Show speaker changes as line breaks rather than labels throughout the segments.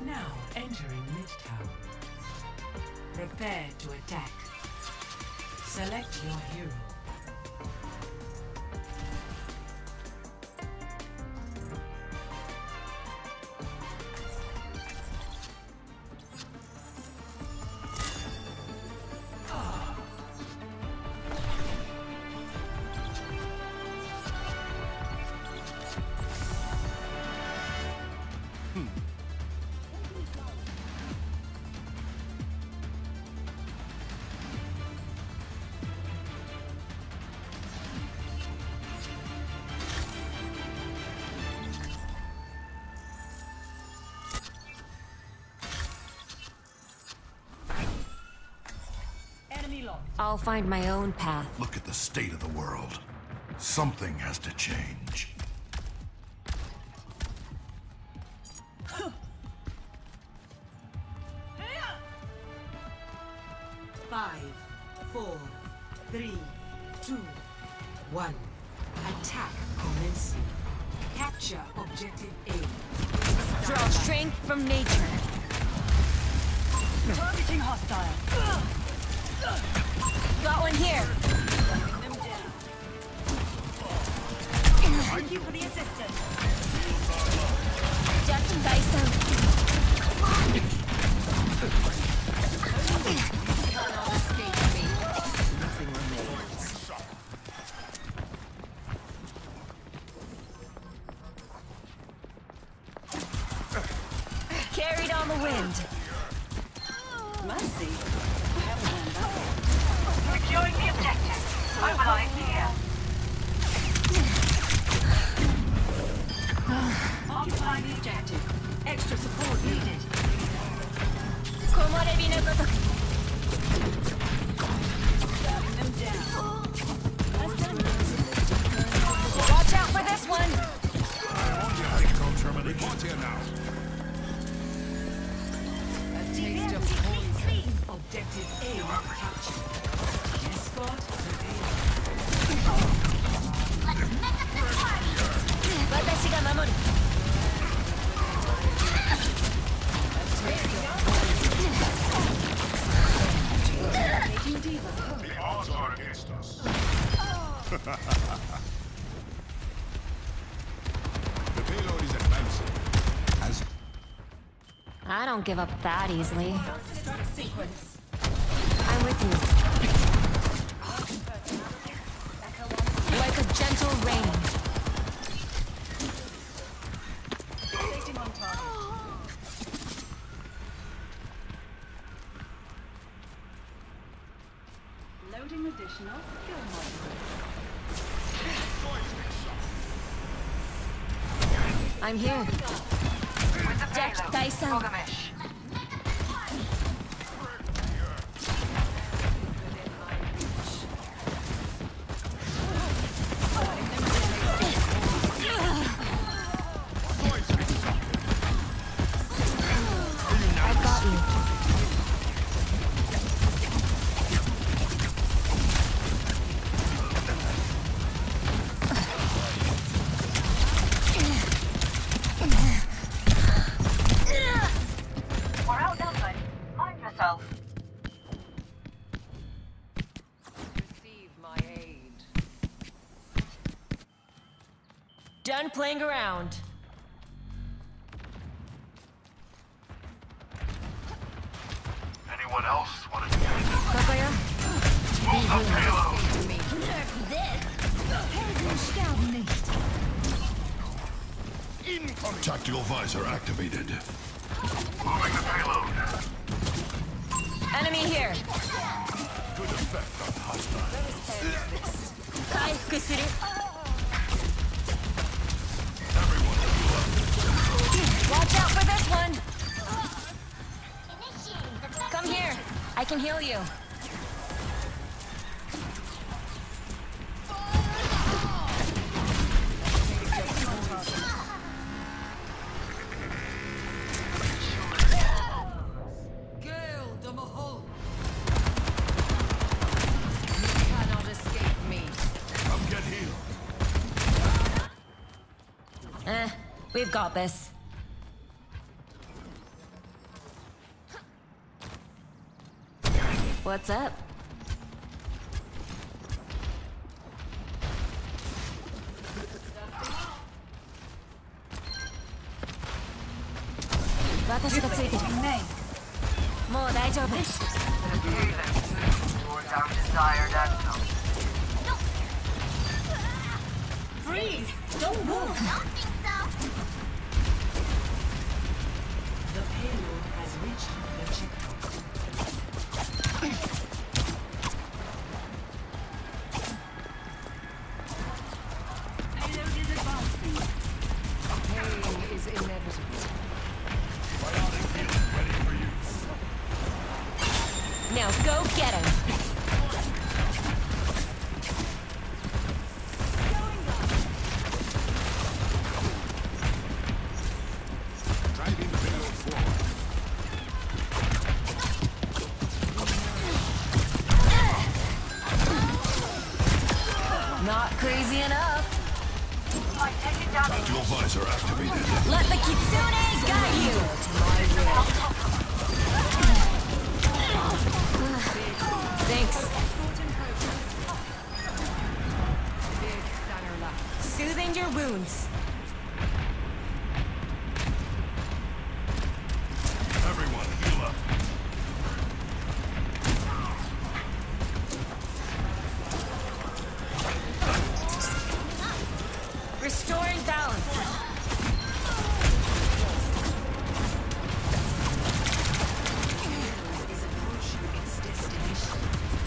Now entering Midtown. Prepare to attack. Select your hero.
I'll find my own path.
Look at the state of the world. Something has to change.
Five, four, three, two, one. Attack commencing. Capture objective A.
Draw strength from nature.
Targeting hostile.
Got one here.
Thank you for the assistance.
Jack Dyson. Cannot escape me. Nothing remains. Carried on the wind.
Mercy.
Securing the objective. Mobilize here.
Occupy the objective. Extra support needed.
Komorebi no gotoku.
Shutting them down.
Watch out for this one.
Report here now.
A taste of poison. Objective A captured. Escort prevailed.
私が守る。
Taking Diva.
The odds are against us. The payload is advancing. As
I don't give up that easily.
Self-destruct sequence.
I'm with you. Like a gentle rain.
Fixating on target. Loading additional skill modules.
I'm here.
With the
Jack
payload.
Dyson.
Gilgamesh.
I've got you.
We're outnumbered. Mind yourself.
Receive my aid.
Done playing around.
anyone else want to get
Kokoyo?
the payload? Incoming. Tactical visor activated. Moving the payload.
Enemy here.
Good effect on hostiles.
回復する。
Everyone heal up.
Watch out for this one. Come here. I can heal you.
Gale the Mahal. You cannot escape me.
Come get healed.
We've got this. What's up?私がついてる。もう大丈夫。
Towards our desired outcome.
Freeze! Don't move! The payload has reached the checkpoint. Payload is advancing. Pain is inevitable.
Bionic healing ready for use.
Now go get him.
Driving the payload forward.
Not crazy enough.
I'm taking damage.
Dual visor activated.
Let the Kitsune guide you. Thanks. Soothing your wounds.
Everyone, heal up.
Restoring balance.
Is approaching its destination.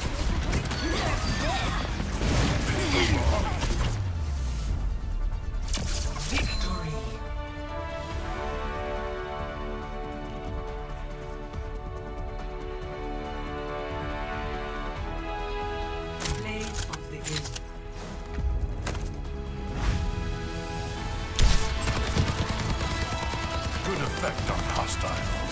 Victory! Play of the game.
Good effect on hostiles.